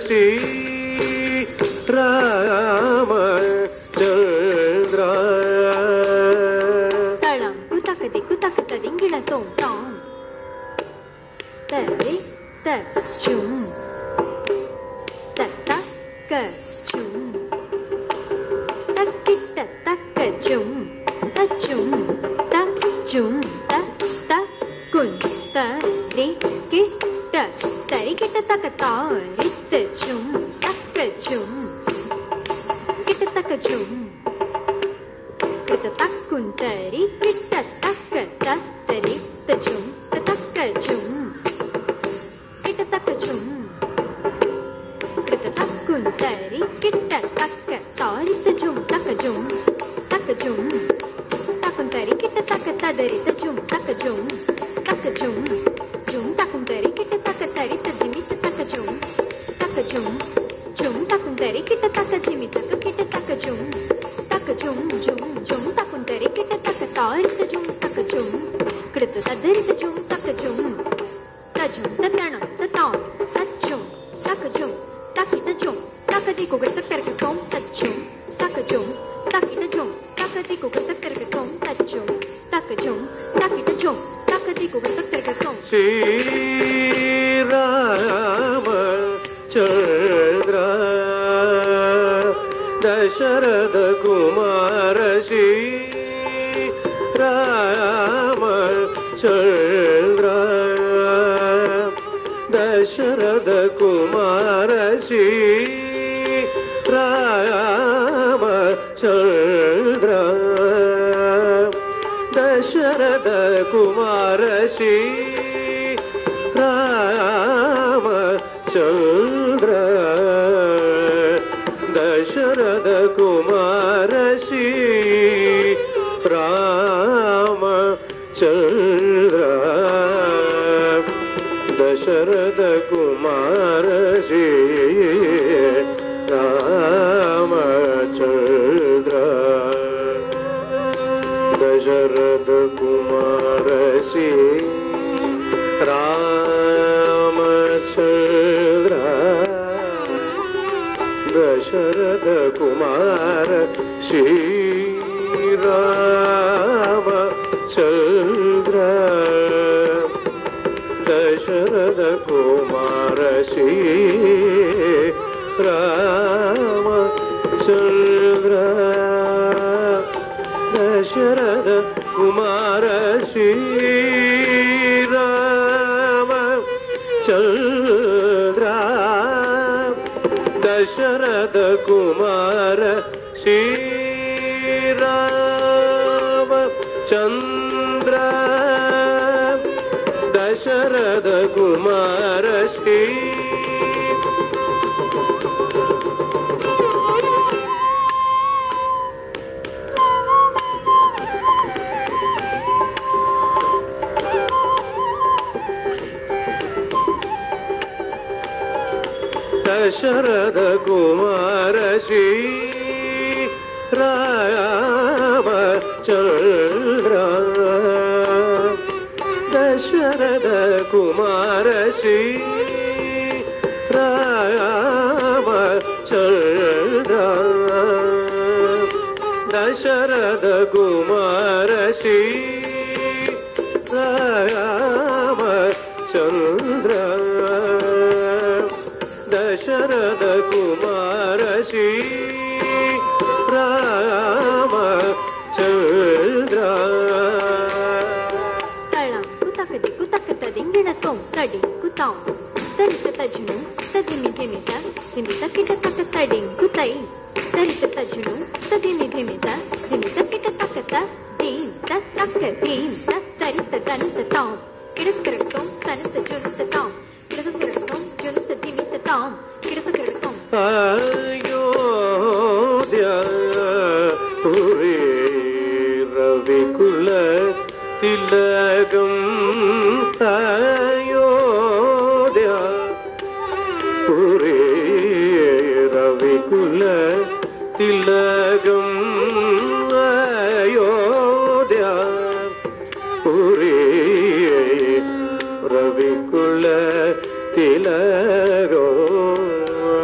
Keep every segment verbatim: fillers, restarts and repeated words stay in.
श्रीरामचन्द्र तळं कुतकति कुतकतदिङ्गिळ तों तां तरि तच्चुं तत्तक्कचुं तक्किट्ट तक्कचुं तच्चुं तच्चुं तत्तक्कुं तरिकिट्ट तरिकिट्ट तक्कतारित्तचुं तक्कचुं किट्ट तक्कचुं कृततक्कुं तरिकिट्ट तक्कतत्तरित्तचुं तत्तक्कचुं किट्ट तक्कचुं कृततक्कुं तरिकिट्ट तक्कतारित्तचुं तक्कचुं तक्कचुं तक्कुं तरिकिट्ट तक्कतदरित्तचुं तक्कचुं तक्कचुं चुं तक्कुं तरिकिट्ट तक्कतरित्तजिमित्त तक्कचुं तक्कचुं चुं तक्कुं तरिकिट्ट तक्कजिमित्त तक्किट्ट तक्कचुं तक्कचुं चुं चुं तक्कुं तरिकिट्ट तक्कतारित्तचुं तक्कचुं कृततदरित्तचुं तक्कचुं तजुं तत्तणं ततां तच्चुं तक्कचुं तक्किटचुं तक्कतिकुगतक्कर्ककों तच्चुं तक्कचुं तक्किटचुं तक्कतिकुगतक्कर्ककों तच्चुं तक्कचुं तक्किटचुं तक्कतिकुगतक्कर्ककों श्रीरामचन्द्र दशरथ कुमार श्रीरामचन्द्र दशरथ कुमार श्रीरामचन्द्र दशरथ कुमार श्रीरामचन्द्र दशरथ कुमार श्रीरामचन्द्र दशरथ कुमार श्रीरामचन्द्र दशरथ कुमार श्रीरामचन्द्र दशरथ कुमार श्रीरामचन्द्र दशरथ कुमार श्रीरामचन्द्र दशरथ कुमार श्रीरामचन्द्र दशरथ कुमार श्रीरामचन्द्र दशरथ कुमार श्री दशरथ कुमार श्रीरामचन्द्र दशरथ कुमार श्रीरामचन्द्र दशरथ कुमार श्रीरामचन्द्र दशरथ कुमार श्रीरामचन्द्र तळं कुतकति कुतकतदिङ्गिळ तों तडि कुतां तरित तजुनु तदिमि धिमित धिमित किट तक्कतडिं कुतै तरित तजुनु तदिमि धिमित धिमित किट तक्कत दीं तत्तक्क दीं तत्तरित तनुत तां किडक्करक्तों तनुत जुनुत तां किडक्करक्तों जुनुत धिमित तां किडक्करक्तों अयोध्या पुरी रविकुल तिलकं अयोध्या पुरी रविकुल तिलकं अयोध्या पुरी रविकुल तिलकं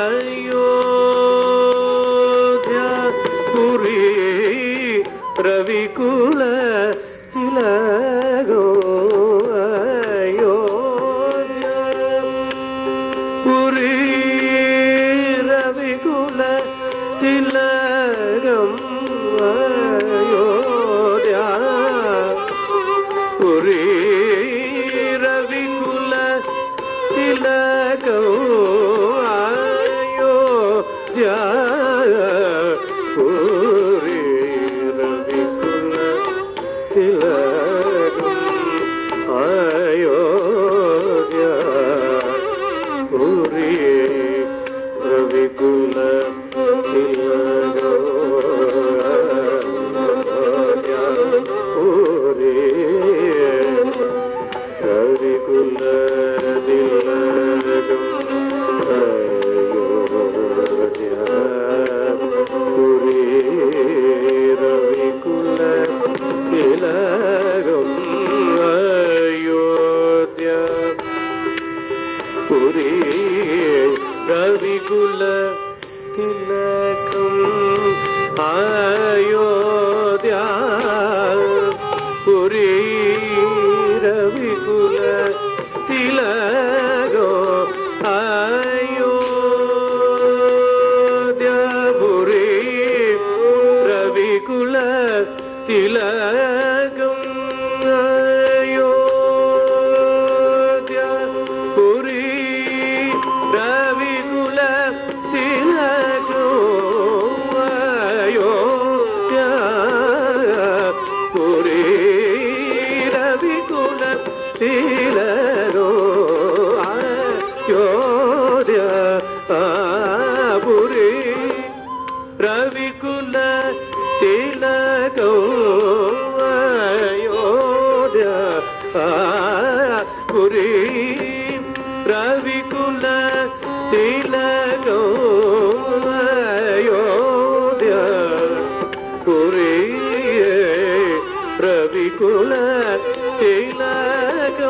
அயோத்தியாபுரி ரவிகுல திலகோ அயோத்தியாபுரி ரவிகுல திலகம் அயோத்தியாபுரி ரவிகுல திலகோ அயோத்தியாபுரி ரவிகுல திலகம் அயோத்தியாபுரி ரவிகுல திலகோ அயோத்தியாபுரி ரவிகுல திலகம் அயோத்தியாபுரி ரவிகுல திலகம் அயோத்தியாபுரி ரவிகுல திலகம் அயோத்தியாபுரி ரவிகுல திலகோ அயோத்தியாபுரி ரவிகுல திலகம் அயோத்தியாபுரி ரவிகுல திலகோ அயோத்தியாபுரி ரவிகுல திலகோ அயோத்தியாபுரி ரவிகுல திலகோ அயோத்தியாபுரி ரவிகுல திலகோ அயோத்தியாபுரி ரவிகுல திலகோ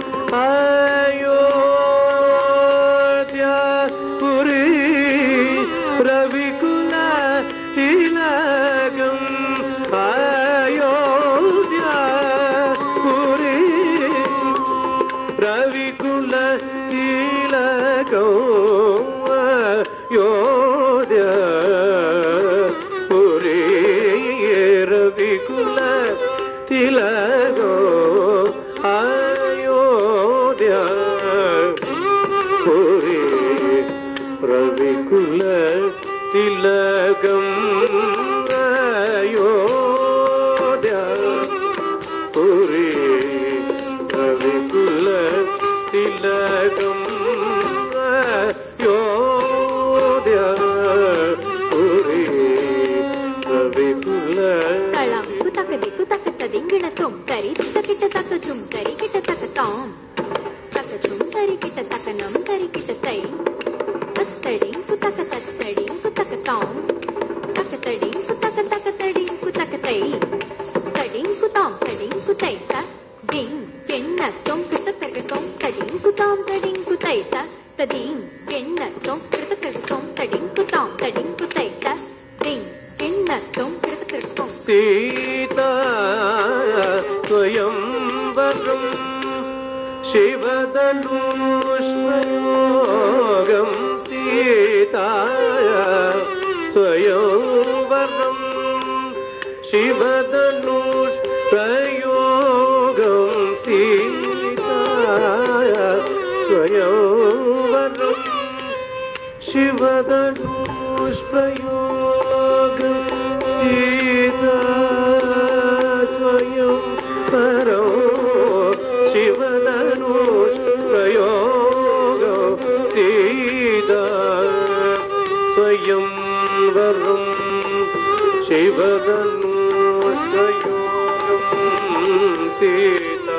அயோத்தியாபுரி ரவிகுல திலகம் அயோத்தியாபுரி ரவிகுல திலகோ அயோத்தியாபுரி ரவிகுல திலகோ அயோத்தியாபுரி ரவிகுல திலகம் அயோத்தியாபுரி ரவிகுல திலகம் அயோத்தியாபுரி ரவிகுல தளம் குதக்கதி குதக்கத்ததிங்கிணத்தும் தரி கிட்ட தக்க ஜும் தரி கிட்ட தக்க தாம் தக்க ஜும் தரி கிட்ட தக்க நம் தரி கிட்ட தை தத்தடி குதக்க தத்தடி குதக்க தாம் தக்கத்தடி குதக்க தக்கத்தடி குதக்க தை தடி குதாம் தடி குதை த டிங் பெண்ணத்தும் குதக்கத்தம் தடி குதாம் தடி குதை த தடிங் பெண்ணத்தும் குதக்கத்தம் தடி குதாம் தடி குதை த டிங் பெண்ணத்தும் குதக்கத்தம் சீதா ஸ்வயம்வரம் சிவதனுஷ்மயோகம் சீதா ஸ்வயம்வரம் சிவதனுஷ்மயோகம் சீதா ஸ்வயம்வரம் சிவதனுஷ்மயோகம் சீதா ஸ்வயம் பரோ சிவதனுஷ்மயோகம் சீதா ஸ்வயம் வரம் சிவதனுஷ்மயோகம் சீதா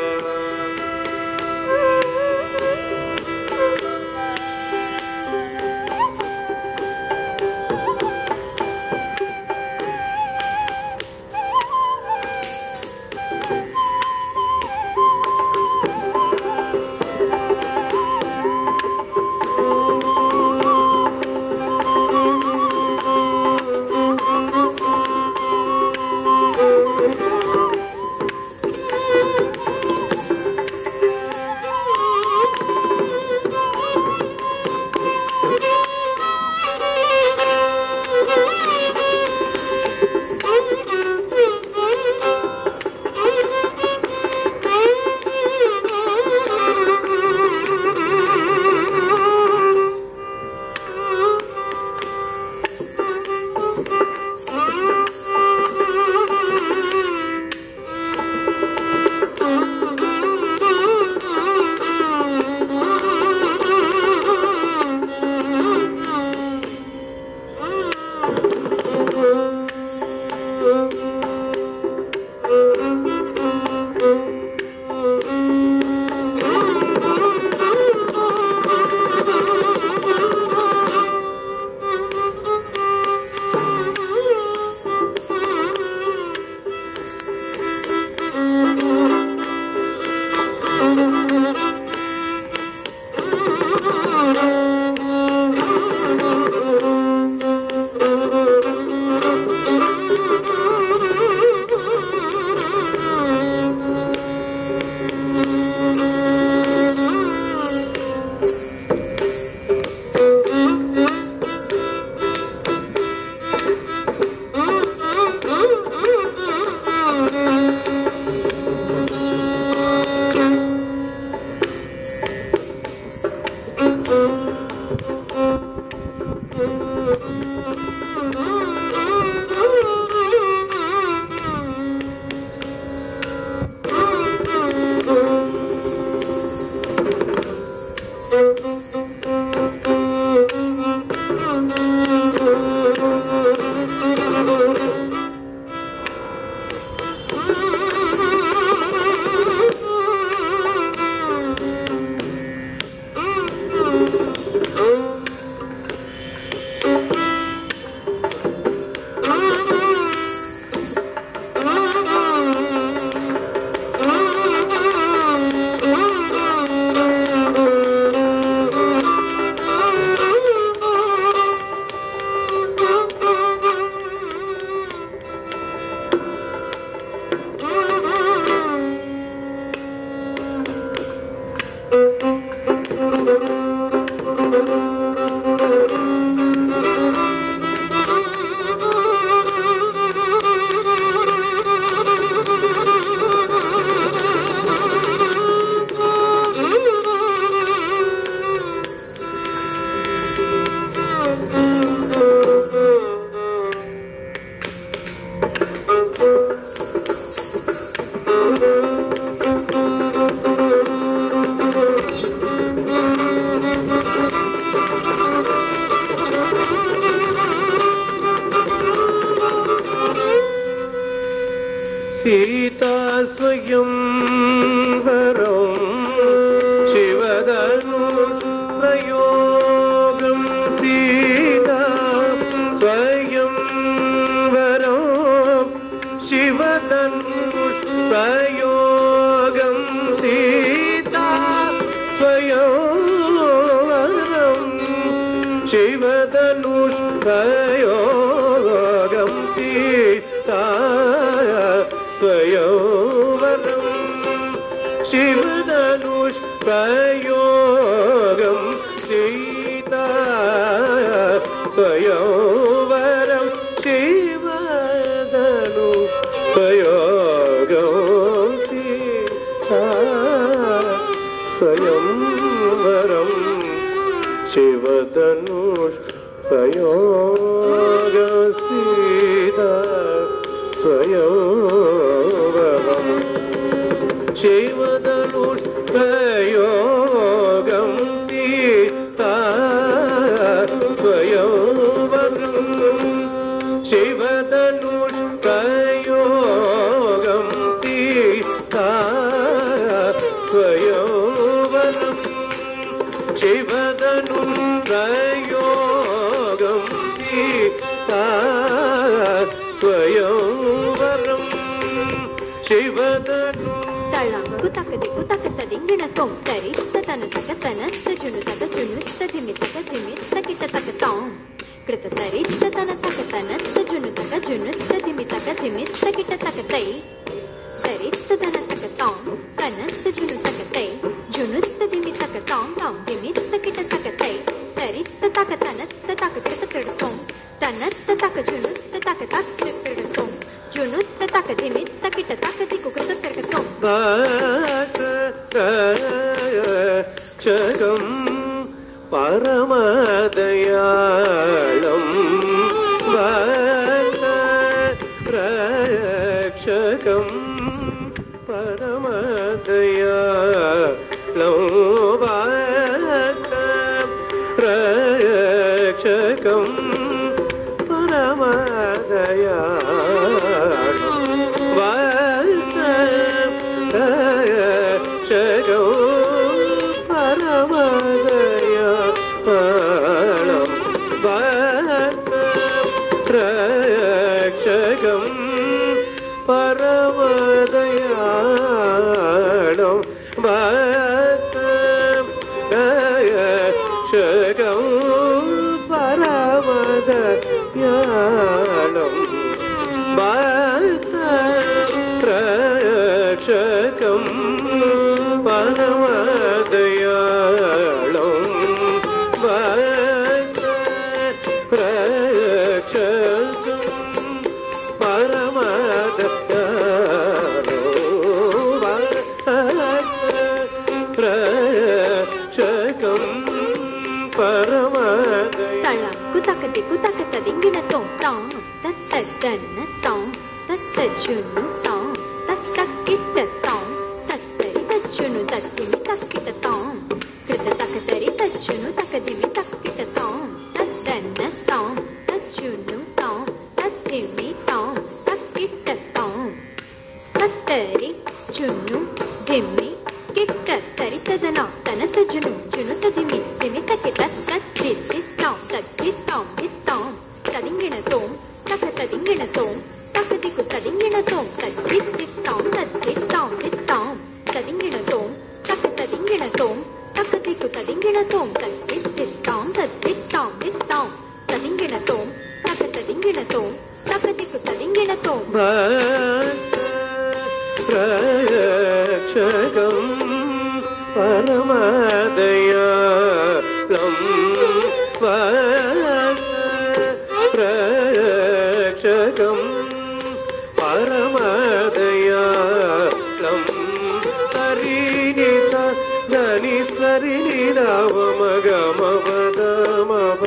सीता स्वयंवरं शिवधनुप्रयोगं सीता स्वयंवरं शिवधनुप्रयोगं सीता स्वयंवरं शिवधनुप्रयोगं सीता स्वयंवरं शिवधनुप्रयोगं सीता स्वयंवरं शिवधनुप्रयोगं सीता स्वयंवरं शिवधनुप्रयोगं सीता स्वयंवरं शिवधनुप्रयोगं सीता स्वयंवरं शिवधनुप्रयोगं सीता स्वयंवरं शिवधनुप्रयोगं सीता स्वयंवरं शिवधनु तळंगु तकदिगु तकतदिंगिण तों तरित्त तन तकतनस्त जुनु तकजुनुस्त धिमितक धिमित्त किट तकतां कृत तरित्त तन तकतनस्त जुनु तकजुनुस्त धिमितक धिमित्त किट तकतै तरित्त तन तकतां तनस्त जुनु तकतै जुनुस्त धिमितक तां तां धिमित्त किट तकतै तरित्त तकतनस्त तककिट तकड़तों तनस्त तकजुनुस्त तकतक तकड़तों जुनुस्त तकधिमित्त किट तकदिगु तकतों रक्षकं परमदयालं रक्षकं परमदयालं रक्षकं रक्षकं परमदयालं रक्षकं परमदयालं तळंगु तकदिगु तकतदिंगिण तों तां तत्तदन्न तां तत्तजुनु तां तत्तकिट तां तत्तरि तज्जुनु तत्तिमि तक्किट तां कृत तकतरि तज्जुनु तकदिमि तक्किट तां तत्तन्न तां तज्जुनु तां तत्तिमि तां तक्किट तां तत्तरि जुनु धिमि किट तरि तदना तन तज्जुनु जुनु तदिमि दिमि तकिट तत्तिति तां तक्किट तां तां तदिंगिण तों तकतदिंगिण तों तकदिगु तदिंगिण तों तत्तिति तां तत्ति तां तां तदिंगिण तों तकतदिंगिण तों तकदिगु तदिंगिण तों तत्तिति तां तत्ति तां तां तदिंगिण तों तकतदिंगिण तों तकदिगु तदिंगिण तों रक्षकं परमदयालं रक्षकं परमदयालं सरिनि धनि सरिनि रावमगमपदमप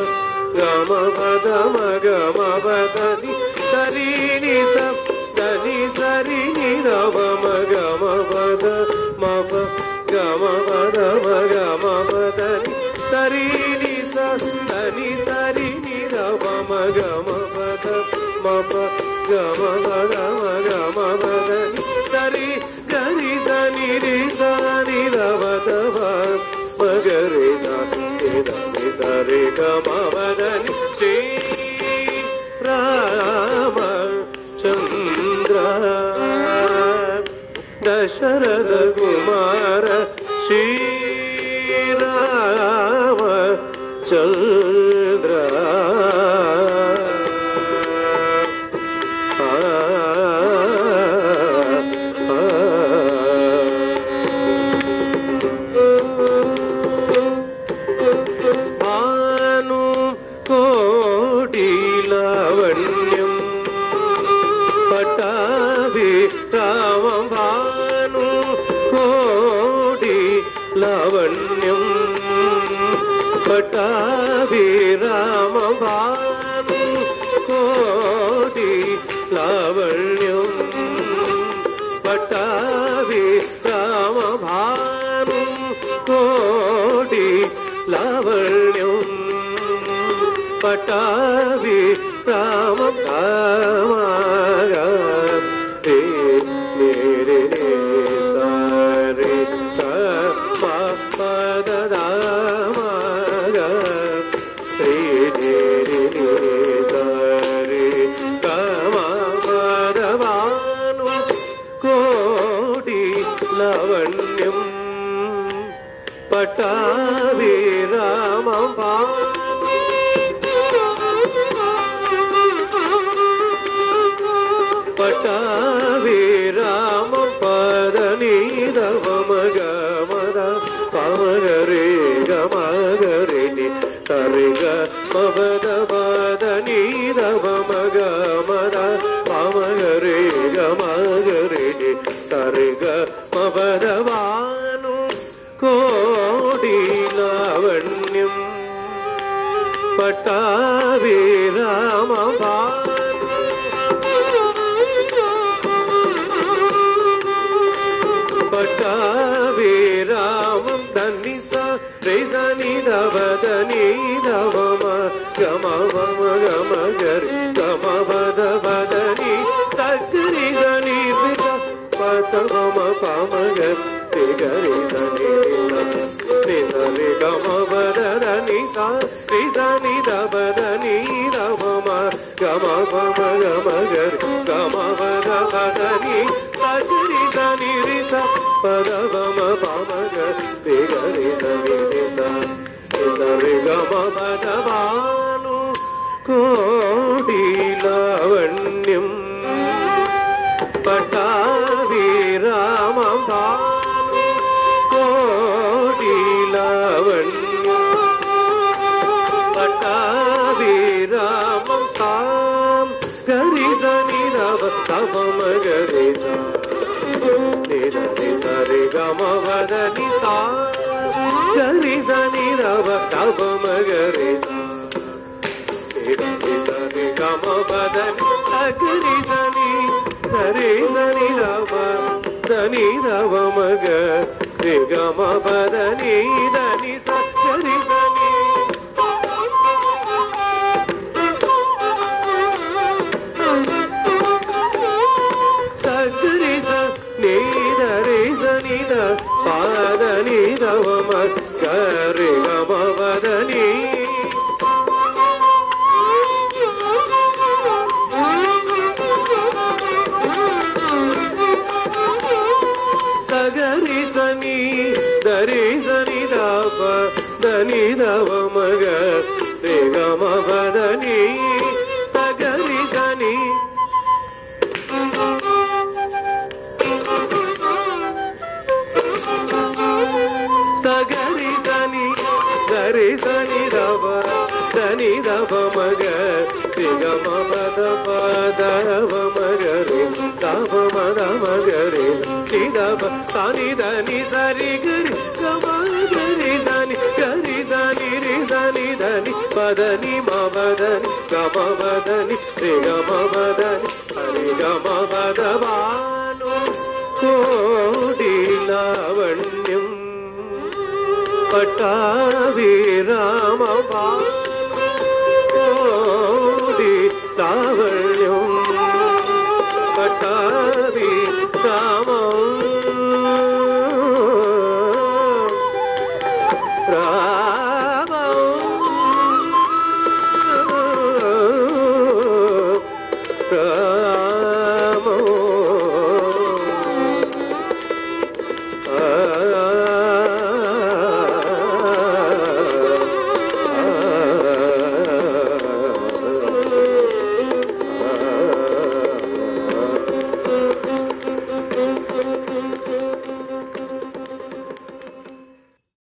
गमपदमगमपदनि सरिनि धनि सरिनि रावमगमपदमप गमपदमगमपदनि सरिनि धनि सरिनि रावमगमपद మప గమ గమ గమ పదని సరి గరి దని రి దని రవదవ మగరి దని దని సరి గమ పదని శ్రీ రామ చంద్ర దశరథ కుమార శ్రీ రామ చంద్ర భాను కోటి లావణ్యం పటాభి రామ భాను కోటి లావణ్యం పటాభి రామ భాను కోటి లావణ్యం పటాభి రామ భాను కోటి లావణ్యం పటాభి రామ రామ రే రే సారే పద రామ రే రే సారే కమ పదవాను కోటి లావణ్యం పటాభి రామ పటాభి రామ పదని రవ మగ మద పమగ రే గమ గరి సరి గ పద పదని రవ మగ మద పమగ రే గమ గరి సరి గ పదవాను కోటి లావణ్యం పటాభి రామ పటాభి రామ ధని రే ధని రవ ధని రవ గమ మమ గమ గరి గమ పద పదని సగరి ధని పద మమ పమ గరి గరి ధని ని ధని గమ పద ధని శ్రీ ధని రవ ధని రవ గమ మమ గమ గరి గమ పద పదని సగరి ధని రి పద మమ పమ గరి గరి ధని రి గమ పదవాను కోటి లావణ్యం పటాభి రామ భాను కోటి లావణ్యం పటాభి రామ తాం గరి ధని రవ తమ గరి సరి గమ వదని తా గరి ధని రవ తమ గరి సరి గమ వదని సగరి ధని సరి ధని రవ ధని రవ మగ రి గమ వదని ధని సగరి ధని సగరి ధని ధరి ధని పాదని రవ మగ రి గమ వదని సగరి ధని ధరి ధని రవ ధని రవ మగ రి గమ వదని సగరి ధని సగరి ధని ధరి ధని రవ ధని రవ మగ రి గమ పద పదవ మగ రి తవ మద మగ రి నిదవ తని ధని సరి గరి గమ గరి ధని గరి ధని రి ధని ధని పదని మదని గమ పదని రి గమ పదని హరి గమ పదవాను కోటి లావణ్యం పటాభి రామ